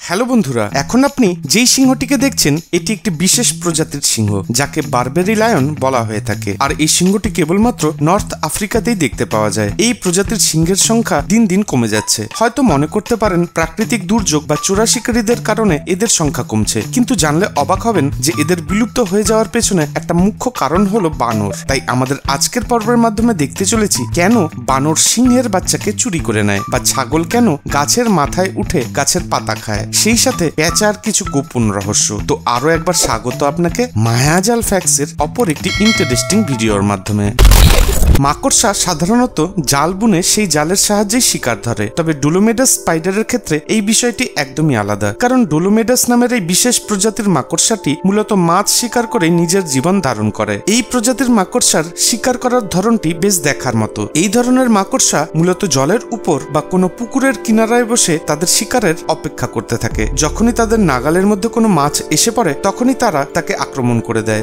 Hello বন্ধুরা, এখন আপনি যেই সিংহটিকে দেখছেন এটি একটি বিশেষ প্রজাতির সিংহ যাকে বারবেরি লায়ন বলা হয়ে থাকে। আর এই সিংহটি কেবলমাত্র নর্থ আফ্রিকাতেই দেখতে পাওয়া যায়। এই প্রজাতির সিংহের সংখ্যা দিন দিন কমে যাচ্ছে। হয়তো মনে করতে পারেন প্রাকৃতিক দুর্যোগ বা চোরা শিকারীদের কারণে এদের সংখ্যা কমছে, কিন্তু জানলে অবাক হবেন যে এদের বিলুপ্ত হয়ে যাওয়ার পেছনে একটা মুখ্য কারণ হলো বানর। তাই আমাদের আজকের পর্বের মাধ্যমে দেখতে চলেছি কেন বানর সিংহের বাচ্চাকে চুরি করে নেয়, বা ছাগল কেন গাছের মাথায় উঠে গাছের পাতা খায়, সেই সাথে পেঁচার কিছু গোপন রহস্য। তো আরো একবার স্বাগত আপনাকে মায়াজাল ফ্যাক্টসের অপর একটি ইন্টারেস্টিং ভিডিওর মাধ্যমে। মাকড়সা সাধারণত জাল বুনে সেই জালের সাহায্যে শিকার ধরে, তবে ডোলোমেডাস স্পাইডারের ক্ষেত্রে এই বিষয়টি একদমই আলাদা। কারণ ডোলোমেডাস নামের এই বিশেষ প্রজাতির মাকড়সাটি মূলত মাছ শিকার করে নিজের জীবন ধারণ করে। এই প্রজাতির মাকড়সার শিকার করার ধরনটি বেশ দেখার মতো। এই ধরনের মাকড়সা মূলত জলের উপর বা কোনো পুকুরের কিনারায় বসে তাদের শিকারের অপেক্ষা করতে থাকে। যখনই তাদের নাগালের মধ্যে কোনো মাছ এসে পড়ে তখনই তারা তাকে আক্রমণ করে দেয়।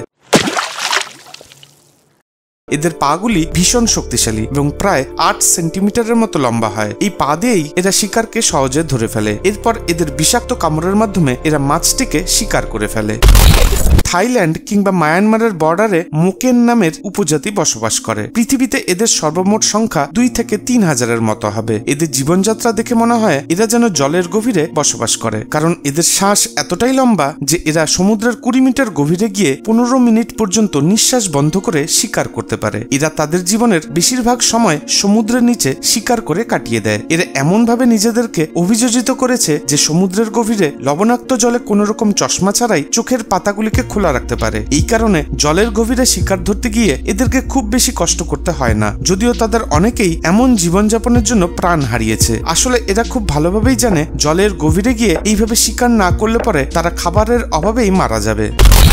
এদের পাগুলি ভীষণ শক্তিশালী এবং প্রায় 8 সেন্টিমিটারের মতো লম্বা হয়। এই পা দিয়েই এরা শিকারকে সহজে ধরে ফেলে। এরপর এদের বিষাক্ত কামড়ের মাধ্যমে এরা মাছটিকে শিকার করে ফেলে। থাইল্যান্ড কিংবা মায়ানমারের বর্ডারে মোকেন নামের উপজাতি বসবাস করে। পৃথিবীতে এদের সর্বমোট সংখ্যা 2 থেকে 3 হাজারের মতো হবে। এদের জীবনযাত্রা দেখে মনে হয় এরা যেন জলের গভীরে বসবাস করে, কারণ এদের শ্বাস এতটাই লম্বা যে এরা সমুদ্রের 20 মিটার গভীরে গিয়ে 15 মিনিট পর্যন্ত নিঃশ্বাস বন্ধ করে শিকার করতে পারে। এরা তাদের জীবনের বেশিরভাগ সময় সমুদ্রের নিচে শিকার করে কাটিয়ে দেয়। এরা এমনভাবে নিজেদেরকে অভিযোজিত করেছে যে সমুদ্রের গভীরে লবণাক্ত জলে কোনো রকম চশমা ছাড়াই চোখের পাতাগুলিকে খোলা রাখতে পারে। এই কারণে জলের গভীরে শিকার ধরতে গিয়ে এদেরকে খুব বেশি কষ্ট করতে হয় না, যদিও তাদের অনেকেই এমন জীবনযাপনের জন্য প্রাণ হারিয়েছে। আসলে এরা খুব ভালোভাবেই জানে জলের গভীরে গিয়ে এইভাবে শিকার না করলে পরে তারা খাবারের অভাবেই মারা যাবে।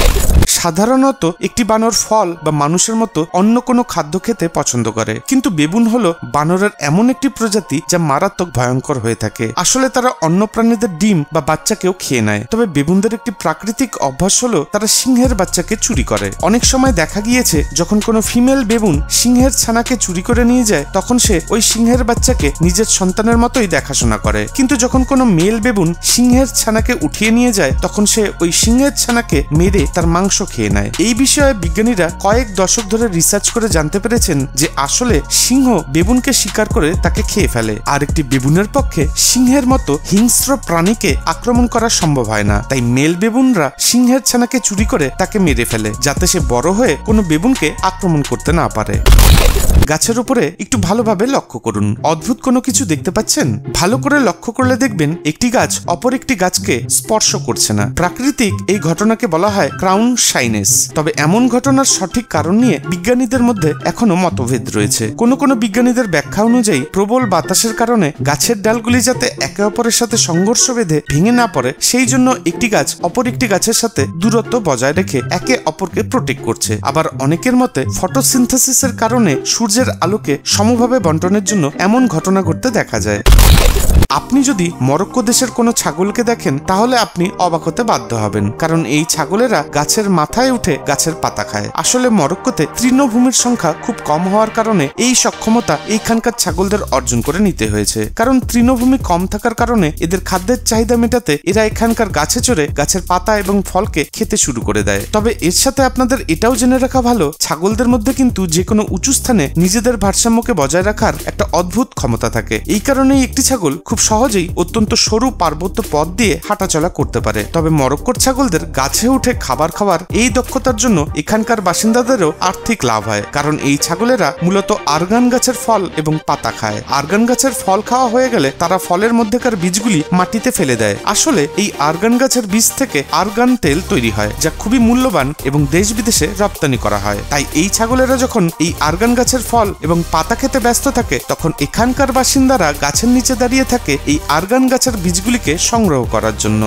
সাধারণত একটি বানর ফল বা মানুষের মতো অন্য কোনো খাদ্য খেতে পছন্দ করে, কিন্তু বেবুন হলো বানরের এমন একটি প্রজাতি যা মারাত্মক ভয়ঙ্কর হয়ে থাকে। আসলে তারা অন্য প্রাণীদের ডিম বা বাচ্চাকেও খেয়ে নেয়, তবে বেবুনদের একটি প্রাকৃতিক অভ্যাস হলো তারা সিংহের বাচ্চাকে চুরি করে। অনেক সময় দেখা গিয়েছে যখন কোনো ফিমেল বেবুন সিংহের ছানাকে চুরি করে নিয়ে যায় তখন সে ওই সিংহের বাচ্চাকে নিজের সন্তানের মতোই দেখাশোনা করে, কিন্তু যখন কোনো মেল বেবুন সিংহের ছানাকে উঠিয়ে নিয়ে যায় তখন সে ওই সিংহের ছানাকে মেরে তার মাংস খেয়ে নেয়। এই বিষয়ে বিজ্ঞানীরা কয়েক দশক ধরে রিসার্চ করে জানতে পেরেছেন যে আসলে সিংহ বেবুনকে শিকার করে তাকে খেয়ে ফেলে, আর একটি বেবুনের পক্ষে সিংহের মতো হিংস্র প্রাণীকে আক্রমণ করা সম্ভব হয় না। তাই মেল বেবুনরা সিংহের ছানাকে চুরি করে তাকে মেরে ফেলে, যাতে সে বড় হয়ে কোনো বেবুনকে আক্রমণ করতে না পারে। গাছের উপরে একটু ভালোভাবে লক্ষ্য করুন। অদ্ভুত কোনো কিছু দেখতে পাচ্ছেন? ভালো করে লক্ষ্য করলে দেখবেন একটি গাছ অপর একটি গাছকে স্পর্শ করছে না। প্রাকৃতিক এই ঘটনাকে বলা হয় ক্রাউন শাইনেস। তবে এমন ঘটনার সঠিক কারণ নিয়ে বিজ্ঞানীদের মধ্যে এখনো মতভেদ রয়েছে। কোনো কোনো বিজ্ঞানীদের ব্যাখ্যা অনুযায়ী প্রবল বাতাসের কারণে গাছের ডালগুলি যাতে একে অপরের সাথে সংঘর্ষ বেঁধে ভেঙে না পড়ে, সেই জন্য একটি গাছ অপর একটি গাছের সাথে দূরত্ব বজায় রেখে একে অপরকে প্রোটেক্ট করছে। আবার অনেকের মতে ফটোসিনথেসিসের কারণে সূর্যের আলোকে সমভাবে বন্টনের জন্য এমন ঘটনা ঘটতে দেখা যায়। আপনি যদি মরক্কো দেশের কোনো ছাগলকে দেখেন তাহলে আপনি অবাক হতে বাধ্য হবেন, কারণ এই ছাগলেরা গাছের মাথায় উঠে গাছের পাতা খায়। আসলে মরক্কোতে তৃণভূমির সংখ্যা খুব কম হওয়ার কারণে এই সক্ষমতা এইখানকার ছাগলদের অর্জন করে নিতে হয়েছে। কারণ তৃণভূমি কম থাকার কারণে এদের খাদ্যের চাহিদা মেটাতে এরা এখানকার গাছে চড়ে গাছের পাতা এবং ফলকে খেতে শুরু করে দেয়। তবে এর সাথে আপনাদের এটাও জেনে রাখা ভালো, ছাগলদের মধ্যে কিন্তু যে কোনো উঁচু স্থানে নিজেদের ভারসাম্যকে বজায় রাখার একটা অদ্ভুত ক্ষমতা থাকে। এই কারণেই একটি ছাগল খুব সহজেই অত্যন্ত সরু পার্বত্য পথ দিয়ে হাঁটাচলা করতে পারে। তবে মরক্কোর ছাগলদের গাছে উঠে খাবার খাওয়ার এই দক্ষতার জন্য এখানকার বাসিন্দাদেরও আর্থিক লাভ হয়, কারণ এই ছাগলেরা মূলত আরগান গাছের ফল এবং পাতা খায়। আরগান গাছের ফল খাওয়া হয়ে গেলে তারা ফলের মধ্যেকার বীজগুলি মাটিতে ফেলে দেয়। আসলে এই আরগান গাছের বীজ থেকে আরগান তেল তৈরি হয়, যা খুবই মূল্যবান এবং দেশ বিদেশে রপ্তানি করা হয়। তাই এই ছাগলেরা যখন এই আরগান গাছের ফল এবং পাতা খেতে ব্যস্ত থাকে তখন এখানকার বাসিন্দারা গাছের নিচে দাঁড়িয়ে থাকে এই আরগান গাছের বীজগুলিকে সংগ্রহ করার জন্য।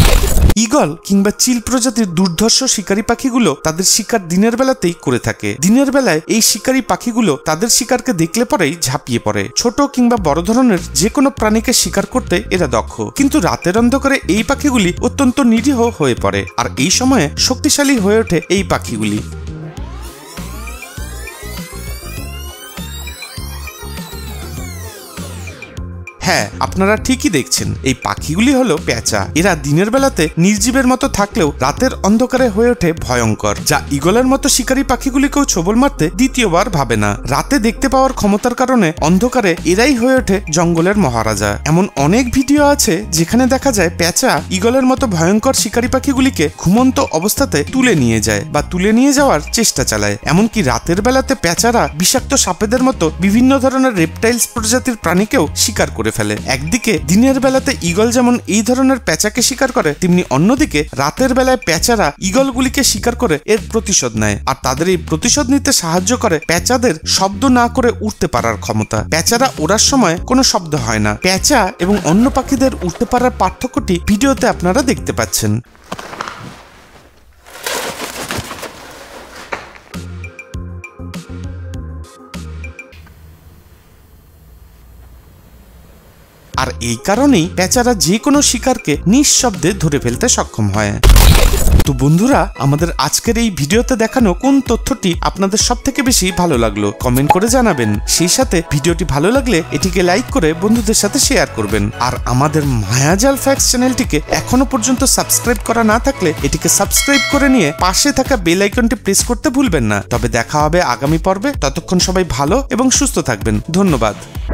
ঈগল কিংবা চিল প্রজাতির দুর্ধর্ষ শিকারী পাখিগুলো তাদের শিকার দিনের বেলাতেই করে থাকে। দিনের বেলায় এই শিকারী পাখিগুলো তাদের শিকারকে দেখলে পরেই ঝাঁপিয়ে পড়ে। ছোট কিংবা বড় ধরনের যে কোনো প্রাণীকে শিকার করতে এরা দক্ষ, কিন্তু রাতের অন্ধকারে এই পাখিগুলি অত্যন্ত নিরীহ হয়ে পড়ে, আর এই সময়ে শক্তিশালী হয়ে ওঠে এই পাখিগুলি। হ্যাঁ, আপনারা ঠিকই দেখছেন, এই পাখিগুলি হলো পেঁচা। এরা দিনের বেলাতে নির্জীবের মতো থাকলেও রাতের অন্ধকারে হয়ে ওঠে ভয়ঙ্কর, যা ঈগলের মতো শিকারী পাখিগুলিকেও ছোবল মারতে দ্বিতীয়বার ভাবে না। রাতে দেখতে পাওয়ার ক্ষমতার কারণে অন্ধকারে এরাই হয়ে ওঠে জঙ্গলের মহারাজা। এমন অনেক ভিডিও আছে যেখানে দেখা যায় পেঁচা ঈগলের মতো ভয়ঙ্কর শিকারী পাখিগুলিকে ঘুমন্ত অবস্থাতে তুলে নিয়ে যায় বা তুলে নিয়ে যাওয়ার চেষ্টা চালায়। এমনকি রাতের বেলাতে পেঁচারা বিষাক্ত সাপেদের মতো বিভিন্ন ধরনের রেপটাইলস প্রজাতির প্রাণীকেও শিকার করে ফেলে। একদিকে দিনের বেলাতে ঈগল যেমন এই ধরনের পেঁচাকে শিকার করে, তেমনি অন্যদিকে রাতের বেলায় পেঁচারা ঈগলগুলিকে শিকার করে এর প্রতিশোধ নেয়। আর তাদের এই প্রতিশোধ নিতে সাহায্য করে পেঁচাদের শব্দ না করে উঠতে পারার ক্ষমতা। পেঁচারা ওড়ার সময় কোনো শব্দ হয় না। পেঁচা এবং অন্য পাখিদের উঠতে পারার পার্থক্যটি ভিডিওতে আপনারা দেখতে পাচ্ছেন। আর এই কারণেই পেঁচারা যে কোনো শিকারকে নিঃশব্দে ধরে ফেলতে সক্ষম হয়। তো বন্ধুরা, আমাদের আজকের এই ভিডিওতে দেখানো কোন তথ্যটি আপনাদের সব থেকে বেশি ভালো লাগলো কমেন্ট করে জানাবেন। সেই সাথে ভিডিওটি ভালো লাগলে এটিকে লাইক করে বন্ধুদের সাথে শেয়ার করবেন। আর আমাদের মায়াজাল ফ্যাক্টস চ্যানেলটিকে এখনো পর্যন্ত সাবস্ক্রাইব করা না থাকলে এটিকে সাবস্ক্রাইব করে নিয়ে পাশে থাকা বেল আইকনটি প্রেস করতে ভুলবেন না। তবে দেখা হবে আগামী পর্বে। ততক্ষণ সবাই ভালো এবং সুস্থ থাকবেন। ধন্যবাদ।